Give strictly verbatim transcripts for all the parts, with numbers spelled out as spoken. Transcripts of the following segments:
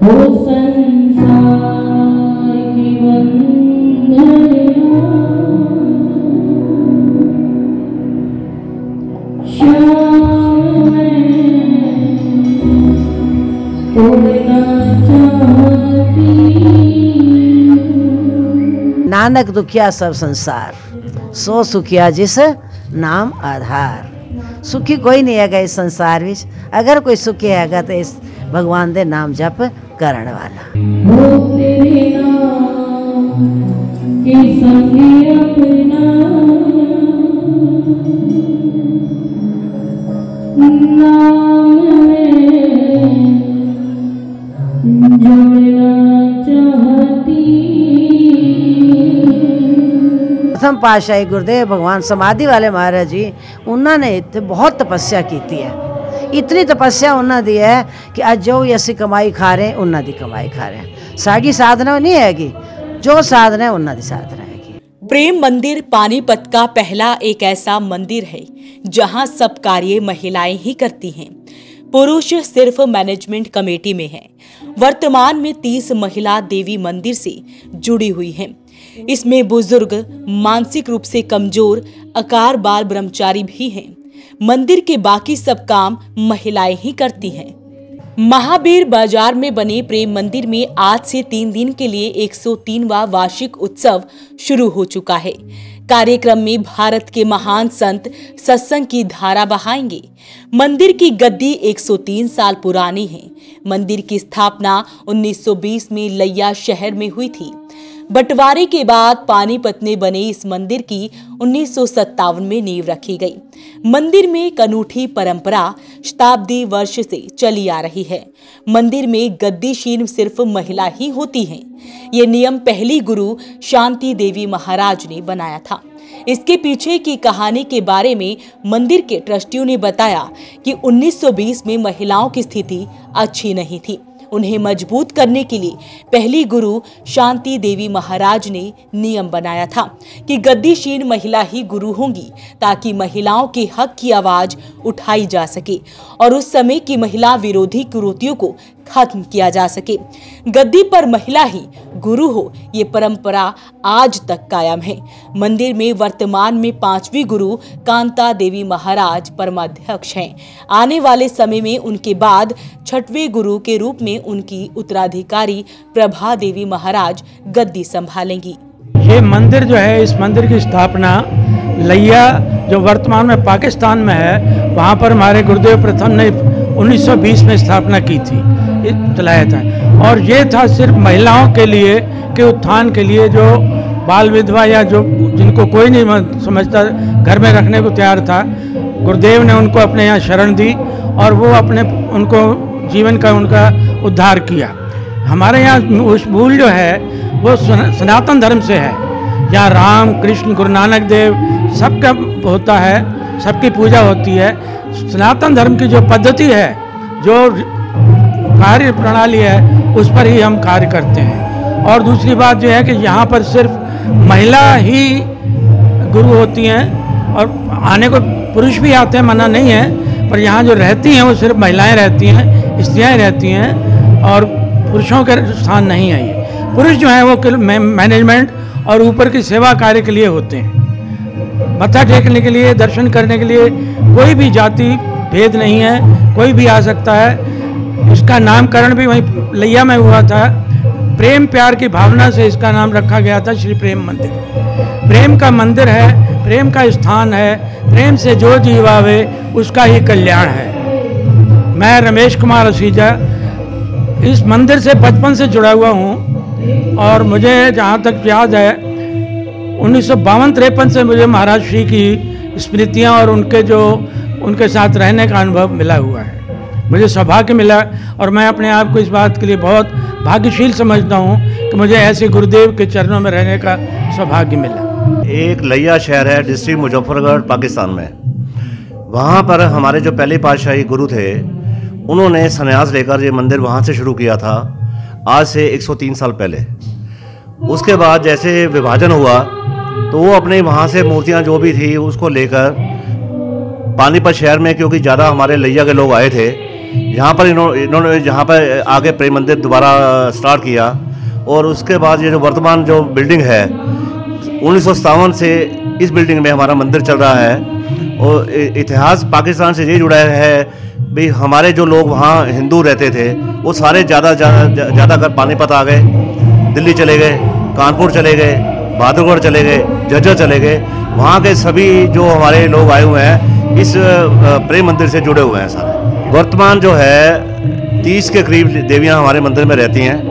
नानक दुखिया सब संसार, सो सुखिया जिस नाम आधार। सुखी कोई नहीं है इस संसार विच, अगर कोई सुखी है तो इस भगवान दे नाम जप करण वाला। प्रथम पातशाही गुरुदेव भगवान समाधि वाले महाराज जी, उन्होंने बहुत तपस्या की है। इतनी तपस्या उन्होंने दी है कि अज जो भी असी कमाई खा रहे हैं उन्होंने दी कमाई खा रहे हैं। साड़ी साधना नहीं हैगी, जो साधना है उन्होंने साधना हैगी। प्रेम मंदिर पानीपत का पहला एक ऐसा मंदिर है जहां सब कार्य महिलाएं ही करती हैं। पुरुष सिर्फ मैनेजमेंट कमेटी में हैं। वर्तमान में तीस महिला देवी मंदिर से जुड़ी हुई हैं। इसमें बुजुर्ग, मानसिक रूप से कमजोर, अकार बाल ब्रह्मचारी भी हैं। मंदिर के बाकी सब काम महिलाएं ही करती हैं। महावीर बाजार में बने प्रेम मंदिर में आज से तीन दिन के लिए एक सौ तीनवां वार्षिक उत्सव शुरू हो चुका है। कार्यक्रम में भारत के महान संत सत्संग की धारा बहाएंगे। मंदिर की गद्दी एक सौ तीन साल पुरानी है। मंदिर की स्थापना उन्नीस सौ बीस में लैया शहर में हुई थी। बंटवारे के बाद पानीपत में बने इस मंदिर की उन्नीस सौ सत्तावन में नींव रखी गई। मंदिर में एक अनूठी परंपरा शताब्दी वर्ष से चली आ रही है। मंदिर में गद्दीशीन सिर्फ महिला ही होती हैं। ये नियम पहली गुरु शांति देवी महाराज ने बनाया था। इसके पीछे की कहानी के बारे में मंदिर के ट्रस्टियों ने बताया कि उन्नीस सौ बीस में महिलाओं की स्थिति अच्छी नहीं थी। उन्हें मजबूत करने के लिए पहली गुरु शांति देवी महाराज ने नियम बनाया था कि गद्दीशीन महिला ही गुरु होंगी, ताकि महिलाओं के हक की आवाज उठाई जा सके और उस समय की महिला विरोधी कुरीतियों को खत्म किया जा सके। गद्दी पर महिला ही गुरु हो, ये परंपरा आज तक कायम है। मंदिर में वर्तमान में पांचवी गुरु कांता देवी महाराज परमाध्यक्ष हैं। आने वाले समय में उनके बाद छठवें गुरु के रूप में उनकी उत्तराधिकारी प्रभा देवी महाराज गद्दी संभालेंगी। ये मंदिर जो है, इस मंदिर की स्थापना लैया जो वर्तमान में पाकिस्तान में है, वहाँ पर हमारे गुरुदेव प्रथम ने उन्नीस सौ बीस में स्थापना की थी, चलाया था। और ये था सिर्फ महिलाओं के लिए के उत्थान के लिए, जो बाल विधवा या जो जिनको कोई नहीं समझता घर में रखने को तैयार था, गुरुदेव ने उनको अपने यहाँ शरण दी और वो अपने उनको जीवन का उनका उद्धार किया। हमारे यहाँ उस मूल जो है वो सनातन धर्म से है। यहाँ राम कृष्ण गुरु नानक देव सबका होता है, सबकी पूजा होती है। सनातन धर्म की जो पद्धति है, जो कार्य प्रणाली है, उस पर ही हम कार्य करते हैं। और दूसरी बात जो है कि यहाँ पर सिर्फ महिला ही गुरु होती हैं और आने को पुरुष भी आते हैं, मना नहीं है, पर यहाँ जो रहती हैं वो सिर्फ महिलाएं रहती हैं, स्त्रियाँ रहती हैं और पुरुषों के स्थान नहीं है। ये पुरुष जो है वो मैनेजमेंट और ऊपर की सेवा कार्य के लिए होते हैं। मत्था टेकने के लिए, दर्शन करने के लिए कोई भी जाति भेद नहीं है, कोई भी आ सकता है। इसका नामकरण भी वहीं लैया में हुआ था। प्रेम प्यार की भावना से इसका नाम रखा गया था श्री प्रेम मंदिर। प्रेम का मंदिर है, प्रेम का स्थान है। प्रेम से जो जीवावे उसका ही कल्याण है। मैं रमेश कुमार असीजा इस मंदिर से बचपन से जुड़ा हुआ हूँ और मुझे जहाँ तक याद है उन्नीस सौ बावन तिरपन से मुझे महाराज श्री की स्मृतियाँ और उनके जो उनके साथ रहने का अनुभव मिला हुआ है। मुझे सौभाग्य मिला और मैं अपने आप को इस बात के लिए बहुत भाग्यशील समझता हूँ कि मुझे ऐसे गुरुदेव के चरणों में रहने का सौभाग्य मिला। एक लैया शहर है डिस्ट्रिक्ट मुजफ्फरगढ़ पाकिस्तान में। वहाँ पर हमारे जो पहले पातशाही गुरु थे उन्होंने संन्यास लेकर ये मंदिर वहाँ से शुरू किया था, आज से एक सौ तीन साल पहले। उसके बाद जैसे विभाजन हुआ तो वो अपने वहाँ से मूर्तियाँ जो भी थी उसको लेकर पानीपत शहर में, क्योंकि ज़्यादा हमारे लैया के लोग आए थे, यहाँ पर इन्होंने इन्होंने यहाँ पर आगे प्रेम मंदिर दोबारा स्टार्ट किया। और उसके बाद ये जो वर्तमान जो बिल्डिंग है उन्नीस सौ सत्तावन से इस बिल्डिंग में हमारा मंदिर चल रहा है। और इतिहास पाकिस्तान से ये जुड़ा है भाई, हमारे जो लोग वहाँ हिंदू रहते थे वो सारे ज़्यादा ज़्यादा ज़्यादा कर पानीपत आ गए, दिल्ली चले गए, कानपुर चले गए, बहादुरगढ़ चले गए, झज्जर चले गए। वहाँ के सभी जो हमारे लोग आए हुए हैं इस प्रेम मंदिर से जुड़े हुए हैं सारे। वर्तमान जो है तीस के करीब देवियाँ हमारे मंदिर में रहती हैं।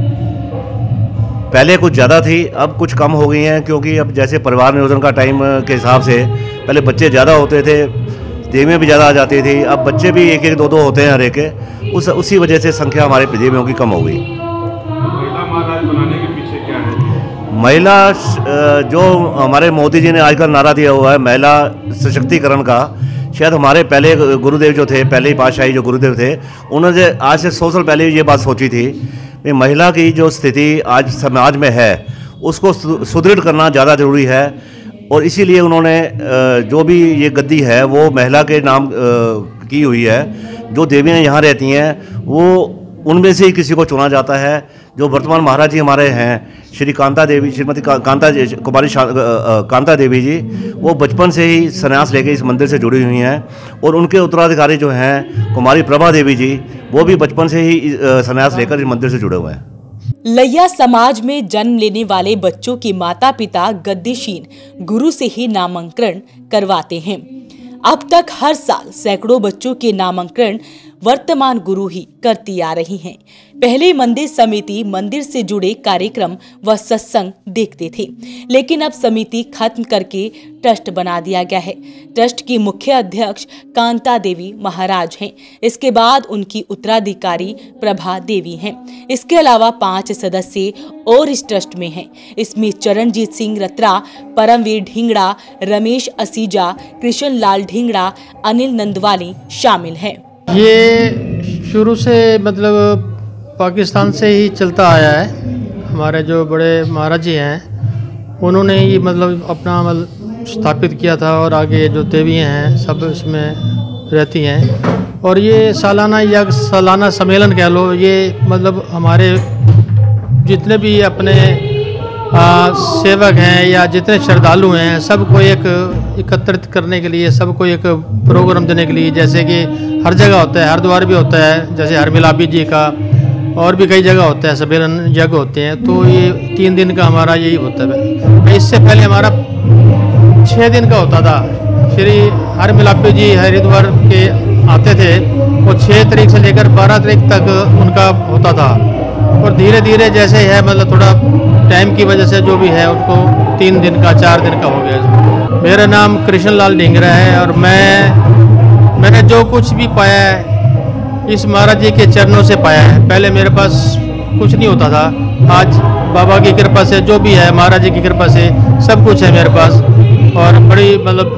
पहले कुछ ज़्यादा थी, अब कुछ कम हो गई हैं, क्योंकि अब जैसे परिवार नियोजन का टाइम के हिसाब से पहले बच्चे ज़्यादा होते थे, देवियाँ भी ज़्यादा आ जाती थी, अब बच्चे भी एक एक दो दो होते हैं हर एक के, उस उसी वजह से संख्या हमारे देवियों की कम हो गई। महिला महाराज बनाने के पीछे क्या है? महिला जो हमारे मोदी जी ने आजकल नारा दिया हुआ है महिला सशक्तिकरण का, शायद हमारे पहले गुरुदेव जो थे, पहले ही पातशाही जो गुरुदेव थे, उन्होंने आज से सौ साल पहले ये बात सोची थी कि महिला की जो स्थिति आज समाज में है उसको सुदृढ़ करना ज़्यादा ज़रूरी है। और इसीलिए उन्होंने जो भी ये गद्दी है वो महिला के नाम की हुई है। जो देवियाँ यहाँ रहती हैं वो उनमें से ही किसी को चुना जाता है। जो वर्तमान महाराज जी हमारे हैं श्री कांता देवी, श्रीमती का, कांता कुमारी कांता देवी जी, वो बचपन से ही संन्यास लेके इस मंदिर से जुड़ी हुई हैं। और उनके उत्तराधिकारी जो हैं कुमारी प्रभा देवी जी, वो भी बचपन से ही संन्यास लेकर इस मंदिर से जुड़े हुए हैं। लैया समाज में जन्म लेने वाले बच्चों की माता पिता गद्दीशीन गुरु से ही नामांकन करवाते हैं। अब तक हर साल सैकड़ों बच्चों के नामांकन वर्तमान गुरु ही करती आ रही हैं। पहले मंदिर समिति मंदिर से जुड़े कार्यक्रम व सत्संग देखते थे, लेकिन अब समिति खत्म करके ट्रस्ट बना दिया गया है। ट्रस्ट की मुख्य अध्यक्ष कांता देवी महाराज हैं। इसके बाद उनकी उत्तराधिकारी प्रभा देवी हैं। इसके अलावा पांच सदस्य और इस ट्रस्ट में हैं। इसमें चरणजीत सिंह रत्रा, परमवीर ढींगड़ा, रमेश असीजा, कृष्ण लाल ढींगड़ा, अनिल नंदवानी शामिल हैं। ये शुरू से मतलब पाकिस्तान से ही चलता आया है। हमारे जो बड़े महाराज जी हैं उन्होंने ही मतलब अपना मतलब स्थापित किया था, और आगे जो देवियाँ हैं सब इसमें रहती हैं। और ये सालाना या सालाना सम्मेलन कह लो, ये मतलब हमारे जितने भी अपने आ, सेवक हैं या जितने श्रद्धालु हैं सबको एक एकत्रित करने के लिए, सबको एक प्रोग्राम देने के लिए, जैसे कि हर जगह होता है, हरिद्वार भी होता है, जैसे हरमिलापी जी का, और भी कई जगह होता है, सम्मेलन जगह होते हैं। तो ये तीन दिन का हमारा यही होता है। इससे पहले हमारा छः दिन का होता था। श्री हरमिलापी जी हरिद्वार के आते थे, वो छः तारीख से लेकर बारह तारीख तक उनका होता था। और धीरे धीरे जैसे है मतलब थोड़ा टाइम की वजह से जो भी है उनको तीन दिन का चार दिन का हो गया। मेरा नाम कृष्ण लाल ढींगरा है, और मैं मैंने जो कुछ भी पाया है इस महाराज जी के चरणों से पाया है। पहले मेरे पास कुछ नहीं होता था, आज बाबा की कृपा से जो भी है, महाराज जी की कृपा से सब कुछ है मेरे पास, और बड़ी मतलब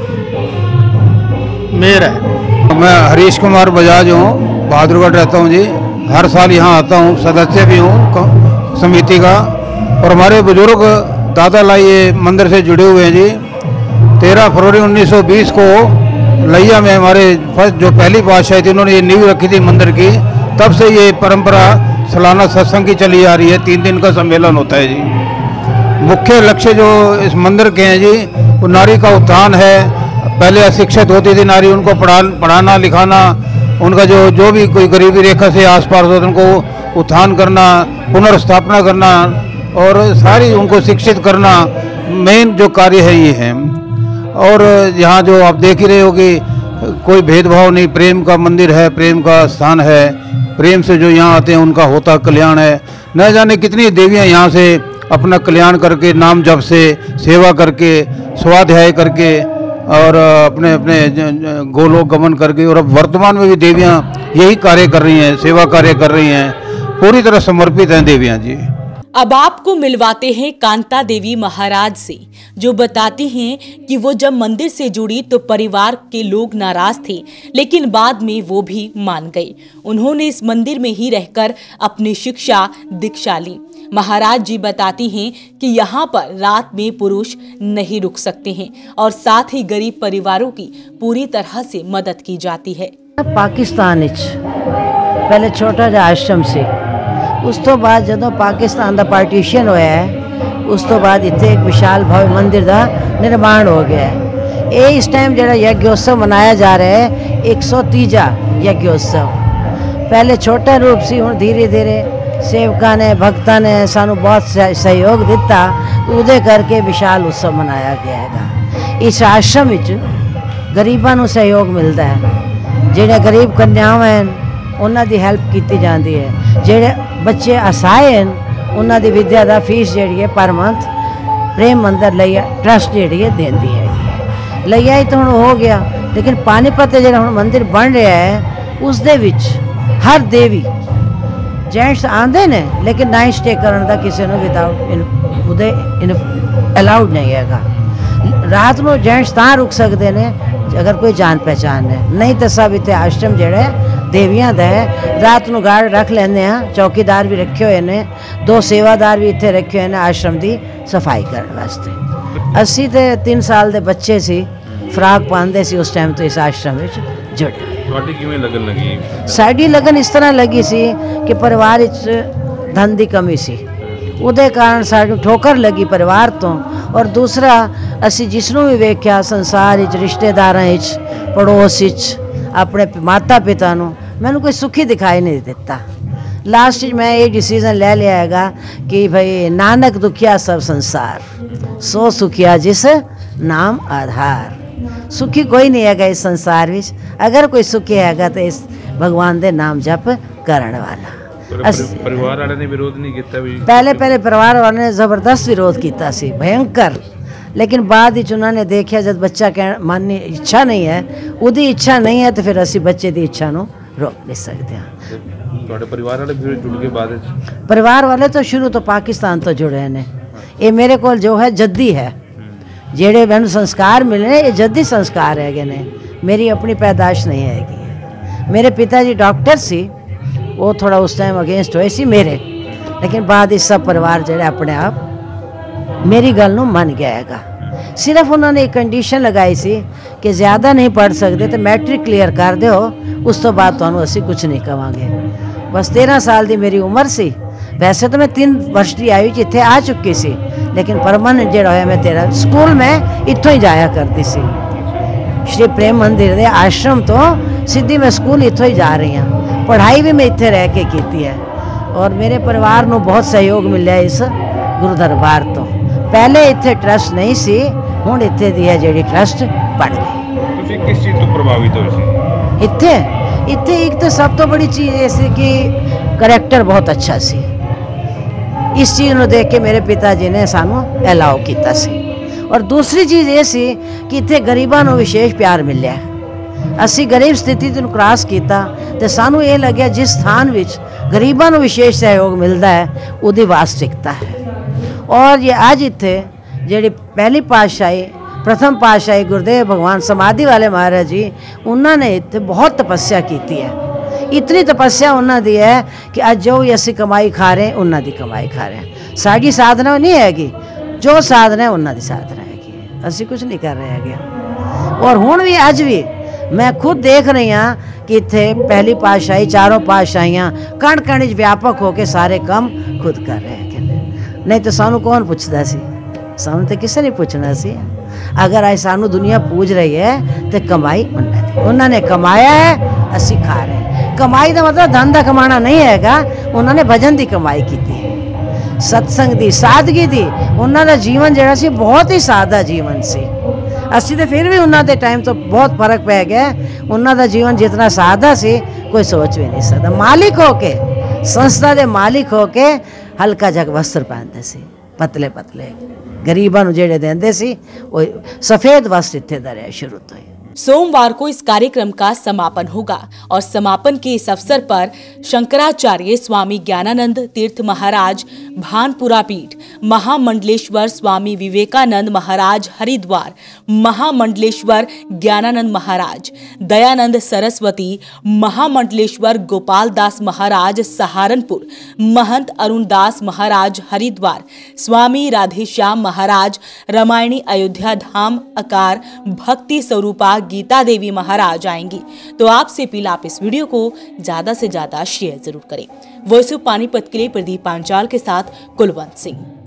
मेहर है। मैं हरीश कुमार बजाज हूँ, बहादुरगढ़ रहता हूँ जी। हर साल यहाँ आता हूँ, सदस्य भी हूँ समिति का। और हमारे बुजुर्ग दादा लाई ये मंदिर से जुड़े हुए हैं जी। तेरह फरवरी उन्नीस सौ बीस को लैया में हमारे फर्स्ट जो पहली बादशाह थी उन्होंने ये नींव रखी थी मंदिर की। तब से ये परंपरा सालाना सत्संग की चली आ रही है। तीन दिन का सम्मेलन होता है जी। मुख्य लक्ष्य जो इस मंदिर के हैं जी, वो नारी का उत्थान है। पहले अशिक्षित होती थी नारी, उनको पढ़ा पढ़ाना लिखाना, उनका जो जो भी कोई गरीबी रेखा से आसपास होते उनको उत्थान करना, पुनर्स्थापना करना, और सारी उनको शिक्षित करना मेन जो कार्य है ये है। और यहाँ जो आप देख ही रहे हो कि कोई भेदभाव नहीं, प्रेम का मंदिर है, प्रेम का स्थान है। प्रेम से जो यहाँ आते हैं उनका होता कल्याण है। न जाने कितनी देवियाँ यहाँ से अपना कल्याण करके, नाम जप से, सेवा करके, स्वाध्याय करके, और अपने अपने गोलोक गमन करके, और अब वर्तमान में भी देवियाँ यही कार्य कर रही हैं, सेवा कार्य कर रही हैं, पूरी तरह समर्पित हैं देवियाँ जी। अब आपको मिलवाते हैं कांता देवी महाराज से, जो बताती हैं कि वो जब मंदिर से जुड़ी तो परिवार के लोग नाराज थे, लेकिन बाद में वो भी मान गए। उन्होंने इस मंदिर में ही रहकर अपनी शिक्षा दीक्षा ली। महाराज जी बताती हैं कि यहाँ पर रात में पुरुष नहीं रुक सकते हैं, और साथ ही गरीब परिवारों की पूरी तरह से मदद की जाती है। ਪਾਕਿਸਤਾਨ ਵਿੱਚ ਪਹਿਲੇ ਛੋਟਾ ਜਿਹਾ ਆਸ਼ਰਮ ਸੀ। ਉਸ ਤੋਂ ਬਾਅਦ ਜਦੋਂ ਪਾਕਿਸਤਾਨ ਦਾ ਪਾਰਟੀਸ਼ਨ ਹੋਇਆ ਹੈ, ਉਸ ਤੋਂ ਬਾਅਦ ਇੱਥੇ ਇੱਕ ਵਿਸ਼ਾਲ ਭਵਯ ਮੰਦਿਰ ਦਾ ਨਿਰਮਾਣ ਹੋ ਗਿਆ ਹੈ। ਇਹ ਇਸ ਟਾਈਮ ਜਿਹੜਾ ਯज्ञोत्सव ਮਨਾਇਆ ਜਾ ਰਿਹਾ ਹੈ ਇੱਕ ਸੌ ਤੀਜਾ ਯज्ञोत्सव। ਪਹਿਲੇ ਛੋਟਾ ਰੂਪ ਸੀ, ਹੁਣ ਧੀਰੇ ਧੀਰੇ ਸੇਵਕਾਂ ਨੇ ਭਗਤਾਂ ਨੇ ਸਾਨੂੰ ਬਹੁਤ ਸਹਿਯੋਗ ਦਿੱਤਾ, ਉਹਦੇ ਕਰਕੇ ਵਿਸ਼ਾਲ ਉਤਸਵ ਮਨਾਇਆ ਗਿਆ ਹੈਗਾ। ਇਸ ਆਸ਼ਰਮ ਵਿੱਚ ਗਰੀਬਾਂ ਨੂੰ ਸਹਿਯੋਗ ਮਿਲਦਾ ਹੈ। ਜਿਹੜੇ ਗਰੀਬ ਕੰਨਿਆਵਾਂ ਹਨ ਉਹਨਾਂ ਦੀ ਹੈਲਪ ਕੀਤੀ ਜਾਂਦੀ ਹੈ। ਜਿਹੜੇ ਬੱਚੇ ਅਸਹਾਏ ਹਨ ਉਹਨਾਂ ਦੀ ਵਿੱਦਿਆ ਦਾ ਫੀਸ ਜਿਹੜੀ ਹੈ ਪਰ ਮੰਥ ਪ੍ਰੇਮ ਮੰਦਰ ਲਈਆ ਟਰਸਟ ਜਿਹੜੀ ਹੈ ਦਿੰਦੀ ਹੈਗੀ। ਲਈਆ ਹੀ ਤਾਂ ਹੁਣ ਹੋ ਗਿਆ, ਲੇਕਿਨ ਪਾਣੀਪਤ ਜਿਹੜਾ ਹੁਣ ਮੰਦਿਰ ਬਣ ਰਿਹਾ ਹੈ ਉਸ ਦੇ ਵਿੱਚ ਹਰ ਦੇਵੀ ਜੈਂਟਸ ਆਉਂਦੇ ਨੇ, ਲੇਕਿਨ ਨਾਈਟ ਸਟੇ ਕਰਨ ਦਾ ਕਿਸੇ ਨੂੰ ਵਿਦਆਊਟ ਉਹਦੇ ਅਲਾਉਡ ਨਹੀਂ ਹੈਗਾ। ਰਾਤ ਨੂੰ ਜੈਂਟਸ ਤਾਂ ਰੁਕ ਸਕਦੇ ਨੇ ਅਗਰ ਕੋਈ ਜਾਣ ਪਹਿਚਾਣ ਹੈ, ਨਹੀਂ ਤਾਂ ਸਭ ਇੱਥੇ ਆਸ਼ਰਮ ਜਿਹੜਾ ਦੇਵੀਆਂ ਦਾ ਹੈ। ਰਾਤ ਨੂੰ ਗਾਰਡ ਰੱਖ ਲੈਂਦੇ ਹਾਂ, ਚੌਕੀਦਾਰ ਵੀ ਰੱਖੇ ਹੋਏ ਨੇ, ਦੋ ਸੇਵਾਦਾਰ ਵੀ ਇੱਥੇ ਰੱਖੇ ਹੋਏ ਨੇ ਆਸ਼ਰਮ ਦੀ ਸਫਾਈ ਕਰਨ ਵਾਸਤੇ। ਅਸੀਂ ਤੇ ਤਿੰਨ ਸਾਲ ਦੇ ਬੱਚੇ ਸੀ, ਫਰਾਕ ਪਾਉਂਦੇ ਸੀ ਉਸ ਟਾਈਮ ਤੋਂ ਇਸ ਆਸ਼ਰਮ ਵਿੱਚ ਜੁੜੇ। ਤੁਹਾਡੀ ਕਿਵੇਂ ਲੱਗਣ ਲੱਗੀ? ਸਾਡੀ ਲਗਨ ਇਸ ਤਰ੍ਹਾਂ ਲੱਗੀ ਸੀ ਕਿ ਪਰਿਵਾਰ ਵਿੱਚ ਧਨ ਦੀ ਕਮੀ ਸੀ, ਉਹਦੇ ਕਾਰਨ ਸਾਨੂੰ ਠੋਕਰ ਲੱਗੀ ਪਰਿਵਾਰ ਤੋਂ। ਔਰ ਦੂਸਰਾ ਅਸੀਂ ਜਿਸ ਨੂੰ ਵੀ ਵੇਖਿਆ ਸੰਸਾਰ ਵਿੱਚ, ਰਿਸ਼ਤੇਦਾਰਾਂ ਵਿੱਚ, ਪੜੋਸ ਵਿੱਚ, ਆਪਣੇ ਮਾਤਾ ਪਿਤਾ ਨੂੰ, ਮੈਨੂੰ ਕੋਈ ਸੁਖੀ ਦਿਖਾਈ ਨਹੀਂ ਦਿੱਤਾ। ਲਾਸਟ ਵਿੱਚ ਮੈਂ ਇਹ ਡਿਸੀਜ਼ਨ ਲੈ ਲਿਆ ਹੈਗਾ ਕਿ ਭਾਈ ਨਾਨਕ ਦੁਖੀਆ ਸਭ ਸੰਸਾਰ, ਸੋ ਸੁਖੀਆ ਜਿਸ ਨਾਮ ਆਧਾਰ। ਸੁਖੀ ਕੋਈ ਨਹੀਂ ਹੈਗਾ ਇਸ ਸੰਸਾਰ ਵਿੱਚ, ਅਗਰ ਕੋਈ ਸੁਖੀ ਹੈਗਾ ਤਾਂ ਇਸ ਭਗਵਾਨ ਦੇ ਨਾਮ ਜਪ ਕਰਨ ਵਾਲਾ। ਪਰਿਵਾਰ ਵਾਲਿਆਂ ਨੇ ਵਿਰੋਧ ਨਹੀਂ ਕੀਤਾ ਵੀ? ਪਹਿਲੇ ਪਹਿਲੇ ਪਰਿਵਾਰ ਵਾਲਿਆਂ ਨੇ ਜ਼ਬਰਦਸਤ ਵਿਰੋਧ ਕੀਤਾ ਸੀ, ਭयंकर। ਲੇਕਿਨ ਬਾਅਦ ਵਿੱਚ ਉਹਨਾਂ ਨੇ ਦੇਖਿਆ ਜਦ ਬੱਚਾ ਕਹਿ ਮਨ ਦੀ ਇੱਛਾ ਨਹੀਂ ਹੈ, ਉਹਦੀ ਇੱਛਾ ਨਹੀਂ ਹੈ, ਤਾਂ ਫਿਰ ਅਸੀਂ ਬੱਚੇ ਦੀ ਇੱਛਾ ਨੂੰ ਰੋਕ ਨਹੀਂ ਸਕਦੇ ਹਾਂ। ਤੁਹਾਡੇ ਪਰਿਵਾਰ ਵਾਲੇ ਫਿਰ ਜੁੜ ਕੇ ਬਾਅਦ ਵਿੱਚ? ਪਰਿਵਾਰ ਵਾਲੇ ਤਾਂ ਸ਼ੁਰੂ ਤੋਂ ਪਾਕਿਸਤਾਨ ਤੋਂ ਜੁੜੇ ਨੇ। ਇਹ ਮੇਰੇ ਕੋਲ ਜੋ ਹੈ ਜੱਦੀ ਹੈ, ਜਿਹੜੇ ਮੈਨੂੰ ਸੰਸਕਾਰ ਮਿਲੇ ਨੇ ਇਹ ਜੱਦੀ ਸੰਸਕਾਰ ਹੈਗੇ ਨੇ, ਮੇਰੀ ਆਪਣੀ ਪੈਦਾਸ਼ ਨਹੀਂ ਹੈਗੀ। ਮੇਰੇ ਪਿਤਾ ਜੀ ਡਾਕਟਰ ਸੀ, ਉਹ ਥੋੜਾ ਉਸ ਟਾਈਮ ਅਗੇਂਸਟ ਹੋਏ ਸੀ ਮੇਰੇ, ਲੇਕਿਨ ਬਾਅਦ ਇਸ ਸਭ ਪਰਿਵਾਰ ਜਿਹੜੇ ਆਪਣੇ ਆਪ ਮੇਰੀ ਗੱਲ ਨੂੰ ਮੰਨ ਗਿਆ ਹੈਗਾ। ਸਿਰਫ ਉਹਨਾਂ ਨੇ ਇੱਕ ਕੰਡੀਸ਼ਨ ਲਗਾਈ ਸੀ ਕਿ ਜ਼ਿਆਦਾ ਨਹੀਂ ਪੜ੍ਹ ਸਕਦੇ ਤਾਂ ਮੈਟ੍ਰਿਕ ਕਲੀਅਰ ਕਰ ਦਿਓ, ਉਸ ਤੋਂ ਬਾਅਦ ਤੁਹਾਨੂੰ ਅਸੀਂ ਕੁਝ ਨਹੀਂ ਕਵਾਂਗੇ। ਬਸ ਤੇरह ਸਾਲ ਦੀ ਮੇਰੀ ਉਮਰ ਸੀ। ਵੈਸੇ ਤਾਂ ਮੈਂ ਤਿੰਨ ਵਰਸ਼ ਦੀ ਆਯੂ 'ਚ ਇੱਥੇ ਆ ਚੁੱਕੀ ਸੀ, ਲੇਕਿਨ ਪਰਮਾਨੈਂਟ ਜਿਹੜਾ ਹੋਇਆ ਮੈਂ ਤੇਰਾ ਸਕੂਲ ਮੈਂ ਇੱਥੋਂ ਹੀ ਜਾਇਆ ਕਰਦੀ ਸੀ। ਸ਼੍ਰੀ ਪ੍ਰੇਮ ਮੰਦਿਰ ਦੇ ਆਸ਼ਰਮ ਤੋਂ ਸਿੱਧੀ ਮੈਂ ਸਕੂਲ ਇੱਥੋਂ ਹੀ ਜਾ ਰਹੀ ਹਾਂ। ਪੜ੍ਹਾਈ ਵੀ ਮੈਂ ਇੱਥੇ ਰਹਿ ਕੇ ਕੀਤੀ ਹੈ ਔਰ ਮੇਰੇ ਪਰਿਵਾਰ ਨੂੰ ਬਹੁਤ ਸਹਿਯੋਗ ਮਿਲਿਆ ਇਸ ਗੁਰੂ ਦਰਬਾਰ ਤੋਂ। ਪਹਿਲੇ ਇੱਥੇ ਟਰਸਟ ਨਹੀਂ ਸੀ, ਹੁਣ ਇੱਥੇ ਦੀ ਹੈ ਜਿਹੜੀ ਟਰਸਟ ਬਣ ਗਈ। ਤੁਸੀਂ ਕਿਸ ਚੀਜ਼ ਤੋਂ ਪ੍ਰਭਾਵਿਤ ਹੋਏ ਸੀ ਇੱਥੇ? ਇੱਥੇ ਇੱਕ ਤਾਂ ਸਭ ਤੋਂ ਬੜੀ ਚੀਜ਼ ਇਹ ਸੀ ਕਿ ਕਰੈਕਟਰ ਬਹੁਤ ਅੱਛਾ ਸੀ। ਇਸ ਚੀਜ਼ ਨੂੰ ਦੇਖ ਕੇ ਮੇਰੇ ਪਿਤਾ ਜੀ ਨੇ ਸਾਨੂੰ ਅਲਾਉ ਕੀਤਾ ਸੀ। ਔਰ ਦੂਸਰੀ ਚੀਜ਼ ਇਹ ਸੀ ਕਿ ਇੱਥੇ ਗਰੀਬਾਂ ਨੂੰ ਵਿਸ਼ੇਸ਼ ਪਿਆਰ ਮਿਲਿਆ। ਅਸੀਂ ਗਰੀਬ ਸਥਿਤੀ ਨੂੰ ਕ੍ਰਾਸ ਕੀਤਾ ਤੇ ਸਾਨੂੰ ਇਹ ਲੱਗਿਆ ਜਿਸ ਸਥਾਨ ਵਿੱਚ ਗਰੀਬਾਂ ਨੂੰ ਵਿਸ਼ੇਸ਼ ਸਹਿਯੋਗ ਮਿਲਦਾ ਹੈ ਉਹਦੀ ਵਾਸਤਵਿਕਤਾ ਹੈ। ਔਰ ਇਹ ਅੱਜ ਇੱਥੇ ਜਿਹੜੀ ਪਹਿਲੀ ਪਾਤਸ਼ਾਹੀ ਪ੍ਰਥਮ ਪਾਤਸ਼ਾਹੀ ਗੁਰਦੇਵ ਭਗਵਾਨ ਸਮਾਧੀ ਵਾਲੇ ਮਹਾਰਾਜ ਜੀ, ਉਹਨਾਂ ਨੇ ਇੱਥੇ ਬਹੁਤ ਤਪੱਸਿਆ ਕੀਤੀ ਹੈ। ਇਤਨੀ ਤਪੱਸਿਆ ਉਹਨਾਂ ਦੀ ਹੈ ਕਿ ਅੱਜ ਜੋ ਵੀ ਅਸੀਂ ਕਮਾਈ ਖਾ ਰਹੇ ਉਹਨਾਂ ਦੀ ਕਮਾਈ ਖਾ ਰਹੇ ਹਾਂ। ਸਾਡੀ ਸਾਧਨਾ ਨਹੀਂ ਹੈਗੀ, ਜੋ ਸਾਧਨਾ ਉਹਨਾਂ ਦੀ ਸਾਧਨਾ ਹੈਗੀ ਹੈ, ਅਸੀਂ ਕੁਝ ਨਹੀਂ ਕਰ ਰਹੇ ਹੈਗੇ। ਔਰ ਹੁਣ ਵੀ ਅੱਜ ਵੀ ਮੈਂ ਖੁਦ ਦੇਖ ਰਹੀ ਹਾਂ ਕਿ ਇੱਥੇ ਪਹਿਲੀ ਪਾਤਸ਼ਾਹੀ ਚਾरों ਪਾਤਸ਼ਾਹੀਆਂ ਕਣ ਕਣ ਵਿੱਚ ਵਿਆਪਕ ਹੋ ਕੇ ਸਾਰੇ ਕੰਮ ਖੁਦ ਕਰ ਰਹੇ ਹੈਗੇ। ਨਹੀਂ ਤਾਂ ਸਾਨੂੰ ਕੌਣ ਪੁੱਛਦਾ ਸੀ? ਸਾਨੂੰ ਤਾਂ ਕਿਸੇ ਨੇ ਪੁੱਛਣਾ ਸੀ। ਅਗਰ ਅੱਜ ਸਾਨੂੰ ਦੁਨੀਆ ਪੂਜ ਰਹੀ ਹੈ ਤੇ ਕਮਾਈ ਉਹਨਾਂ ਦੀ, ਉਹਨਾਂ ਨੇ ਕਮਾਇਆ ਹੈ, ਅਸੀਂ ਖਾ ਰਹੇ ਹਾਂ। ਕਮਾਈ ਦਾ ਮਤਲਬ ਧਨ ਦਾ ਕਮਾਣਾ ਨਹੀਂ ਹੈਗਾ, ਉਹਨਾਂ ਨੇ ਭਜਨ ਦੀ ਕਮਾਈ ਕੀਤੀ ਹੈ, ਸਤਸੰਗ ਦੀ, ਸਾਦਗੀ ਦੀ। ਉਹਨਾਂ ਦਾ ਜੀਵਨ ਜਿਹੜਾ ਸੀ ਬਹੁਤ ਹੀ ਸਾਦਾ ਜੀਵਨ ਸੀ। ਅਸੀਂ ਤਾਂ ਫਿਰ ਵੀ ਉਹਨਾਂ ਦੇ ਟਾਈਮ ਤੋਂ ਬਹੁਤ ਫਰਕ ਪੈ ਗਿਆ। ਉਹਨਾਂ ਦਾ ਜੀਵਨ ਜਿਤਨਾ ਸਾਦਾ ਸੀ ਕੋਈ ਸੋਚ ਵੀ ਨਹੀਂ ਸਕਦਾ। ਮਾਲਿਕ ਹੋ ਕੇ, ਸੰਸਥਾ ਦੇ ਮਾਲਿਕ ਹੋ ਕੇ ਹਲਕਾ ਜਿਹਾ ਵਸਤਰ ਪਹਿਨਦੇ ਸੀ, ਪਤਲੇ पतले गरीबों जेड़े देंदे सी वो सफेद वस्त्र इत्थे दा रहा शुरू तो ही। सोमवार को इस कार्यक्रम का समापन होगा और समापन के इस अवसर पर शंकराचार्य स्वामी ज्ञानानंद तीर्थ महाराज भानपुरा पीठ, महामंडलेश्वर स्वामी विवेकानंद महाराज हरिद्वार, महामंडलेश्वर ज्ञानानंद महाराज, दयानंद सरस्वती, महामंडलेश्वर गोपाल दास महाराज सहारनपुर, महंत अरुणदास महाराज हरिद्वार, स्वामी राधेश्याम महाराज रामायणी अयोध्या धाम आकार भक्ति स्वरूपा गीता देवी महाराज आएंगी। तो आपसे अपील, आप इस वीडियो को ज्यादा से ज्यादा शेयर जरूर करें। वॉइस ऑफ पानीपत के लिए प्रदीप पांचाल के साथ कुलवंत सिंह।